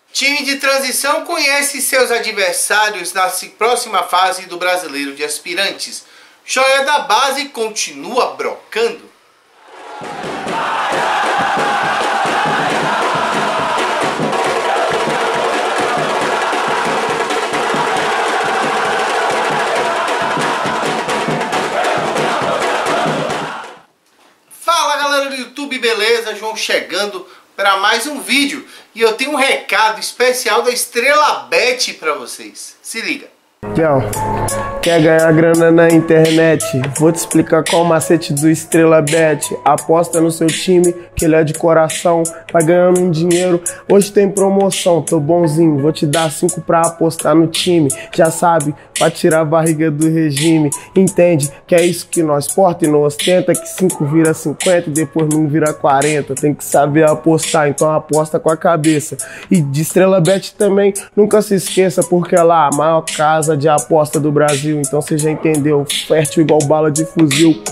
Time de transição conhece seus adversários na próxima fase do Brasileiro de Aspirantes. Joia da base continua brocando. Fala galera do YouTube, beleza? João chegando para mais um vídeo. E eu tenho um recado especial da Estrela Bet para vocês. Se liga. Tchau. Quer ganhar grana na internet? Vou te explicar qual o macete do Estrela Bet. Aposta no seu time, que ele é de coração, vai ganhando um dinheiro. Hoje tem promoção, tô bonzinho, vou te dar 5 pra apostar no time. Já sabe, pra tirar a barriga do regime. Entende que é isso que nós porta e não ostenta, que 5 vira 50 e depois não vira 40. Tem que saber apostar, então aposta com a cabeça. E de Estrela Bet também, nunca se esqueça, porque é lá a maior casa de aposta do Brasil. Então você já entendeu, fértil igual bala de fuzil.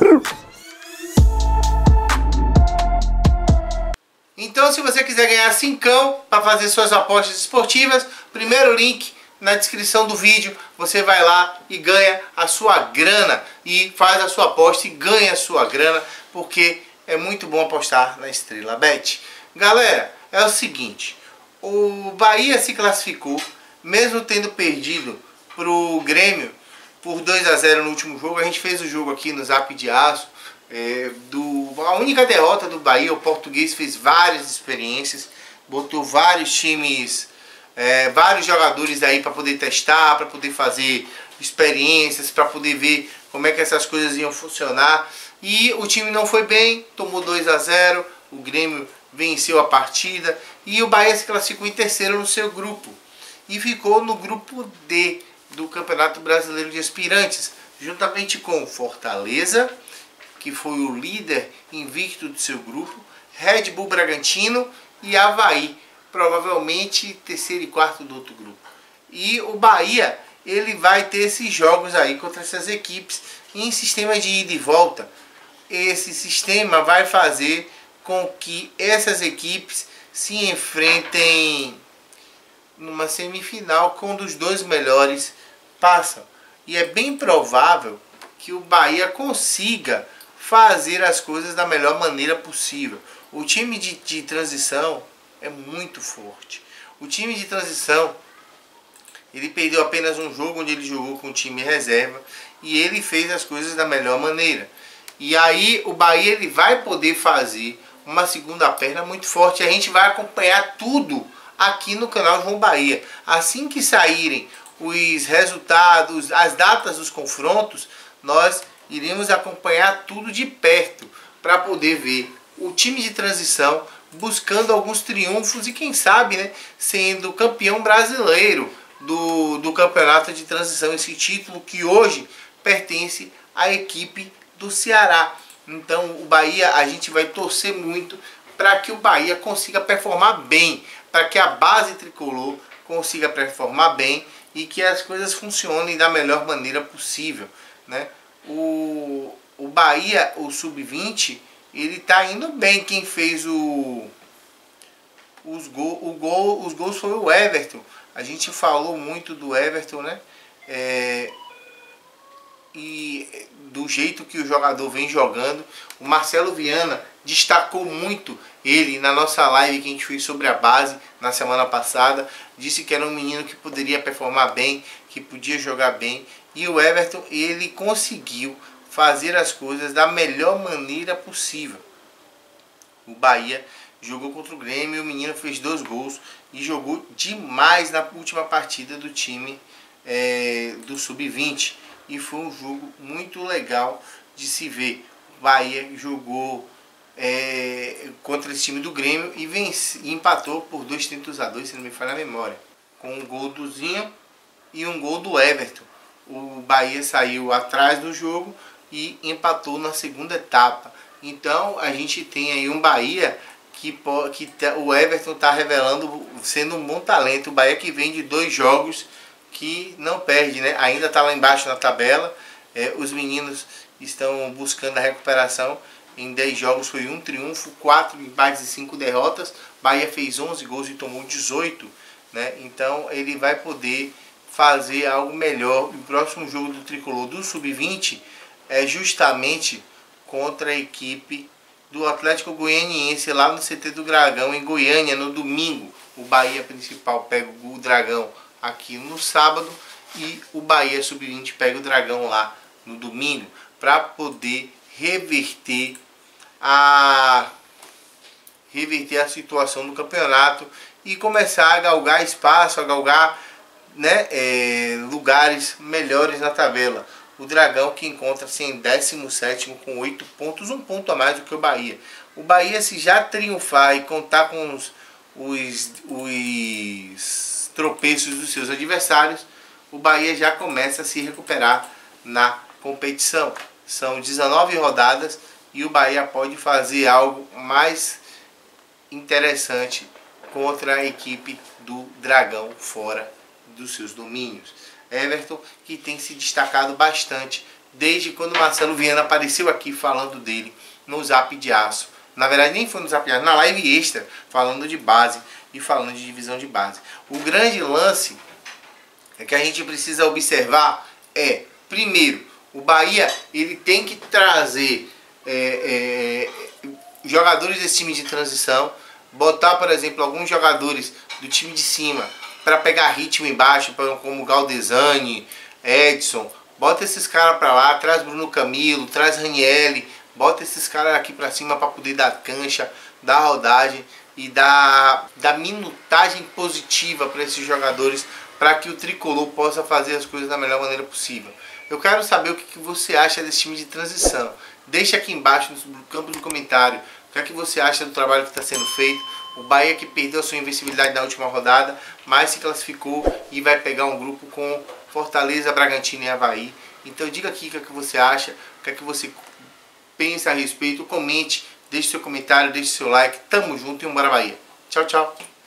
Então, se você quiser ganhar 5 para fazer suas apostas esportivas, primeiro link na descrição do vídeo, você vai lá e ganha a sua grana e faz a sua aposta e ganha a sua grana, porque é muito bom apostar na Estrela Bet. Galera, é o seguinte, o Bahia se classificou, mesmo tendo perdido pro Grêmio por 2-0 no último jogo. A gente fez o jogo aqui no Zap de Aço. A única derrota do Bahia, o Português fez várias experiências, botou vários times, vários jogadores aí para poder testar, para poder fazer experiências, para poder ver como é que essas coisas iam funcionar. E o time não foi bem, tomou 2-0, o Grêmio venceu a partida e o Bahia se classificou em terceiro no seu grupo e ficou no grupo D do Campeonato Brasileiro de Aspirantes, juntamente com Fortaleza, que foi o líder invicto do seu grupo, Red Bull Bragantino e Avaí, provavelmente terceiro e quarto do outro grupo. E o Bahia, ele vai ter esses jogos aí contra essas equipes em sistema de ida e volta. Esse sistema vai fazer com que essas equipes se enfrentem numa semifinal, quando os dois melhores passam. E é bem provável que o Bahia consiga fazer as coisas da melhor maneira possível. O time de transição é muito forte. O time de transição, ele perdeu apenas um jogo onde ele jogou com o time reserva e ele fez as coisas da melhor maneira. E aí o Bahia, ele vai poder fazer uma segunda perna muito forte. A gente vai acompanhar tudo aqui no canal João Bahia. Assim que saírem os resultados, as datas dos confrontos, nós iremos acompanhar tudo de perto para poder ver o time de transição buscando alguns triunfos e quem sabe, né, sendo campeão brasileiro do campeonato de transição, esse título que hoje pertence à equipe do Ceará. Então o Bahia, a gente vai torcer muito para que o Bahia consiga performar bem, para que a base tricolor consiga performar bem e que as coisas funcionem da melhor maneira possível, né? O Bahia, o Sub-20, ele tá indo bem. Quem fez os gols foi o Everton. A gente falou muito do Everton, né? E do jeito que o jogador vem jogando. O Marcelo Viana destacou muito ele na nossa live que a gente fez sobre a base na semana passada. Disse que era um menino que poderia performar bem, que podia jogar bem. E o Everton, ele conseguiu fazer as coisas da melhor maneira possível. O Bahia jogou contra o Grêmio, o menino fez 2 gols e jogou demais na última partida do time do Sub-20. E foi um jogo muito legal de se ver. O Bahia jogou contra esse time do Grêmio e empatou por 2-2, se não me falha a memória, com um gol do Zinho e um gol do Everton. O Bahia saiu atrás do jogo e empatou na segunda etapa. Então a gente tem aí um Bahia que o Everton está revelando, sendo um bom talento. O Bahia que vem de 2 jogos que não perde, né? Ainda está lá embaixo na tabela. Os meninos estão buscando a recuperação. Em 10 jogos foi 1 triunfo, 4 empates e 5 derrotas. Bahia fez 11 gols e tomou 18. né? Então ele vai poder fazer algo melhor. O próximo jogo do Tricolor do Sub-20 é justamente contra a equipe do Atlético Goianiense lá no CT do Dragão, em Goiânia, no domingo. O Bahia principal pega o Dragão aqui no sábado e o Bahia Sub-20 pega o Dragão lá no domingo, para poder reverter a situação do campeonato e começar a galgar espaço, a galgar, né, lugares melhores na tabela. O Dragão, que encontra-se em 17º com 8 pontos, um ponto a mais do que o Bahia. O Bahia, se já triunfar e contar com os tropeços dos seus adversários, o Bahia já começa a se recuperar na competição. São 19 rodadas e o Bahia pode fazer algo mais interessante contra a equipe do Dragão fora dos seus domínios. Everton, que tem se destacado bastante desde quando o Marcelo Viana apareceu aqui falando dele no Zap de Aço. Na verdade nem foi no Zap de Aço, na live extra, falando de base e falando de divisão de base. O grande lance que a gente precisa observar é, primeiro, o Bahia ele tem que trazer jogadores desse time de transição, botar, por exemplo, alguns jogadores do time de cima para pegar ritmo embaixo, como Galdesani, Edson. Bota esses caras para lá, traz Bruno Camilo, traz Ranieri, bota esses caras aqui para cima para poder dar cancha, dar rodagem e dar minutagem positiva para esses jogadores, para que o Tricolor possa fazer as coisas da melhor maneira possível. Eu quero saber o que você acha desse time de transição. Deixa aqui embaixo no campo de comentário o que você acha do trabalho que está sendo feito. O Bahia, que perdeu a sua invencibilidade na última rodada, mas se classificou e vai pegar um grupo com Fortaleza, Bragantino e Avaí. Então diga aqui o que você acha, o que você pensa a respeito. Comente, deixe seu comentário, deixe seu like. Tamo junto e bora Bahia. Tchau, tchau.